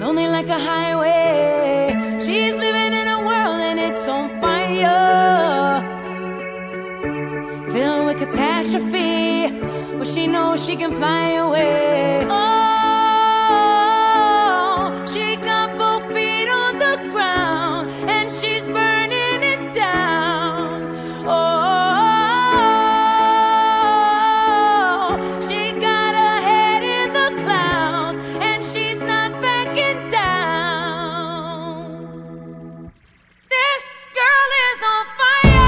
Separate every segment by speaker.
Speaker 1: lonely like a highway. She's living in a world and it's on fire, filled with catastrophe, but she knows she can fly away. Oh, she got both feet on the ground and she's burning it down. Oh, she got her head in the clouds and she's not backing down. This girl is on fire.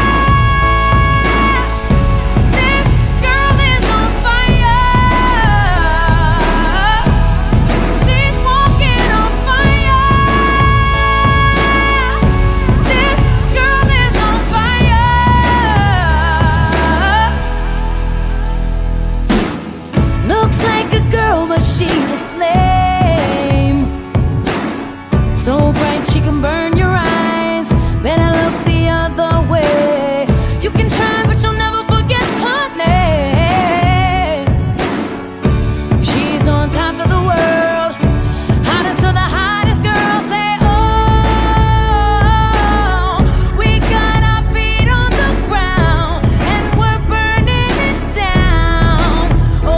Speaker 1: She's a flame, so bright she can burn your eyes. Better look the other way. You can try, but you'll never forget her name. She's on top of the world, hottest of the hottest girls. Say, oh, we got our feet on the ground and we're burning it down. Oh,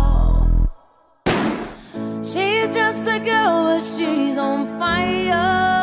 Speaker 1: she's just a girl, but she's on fire.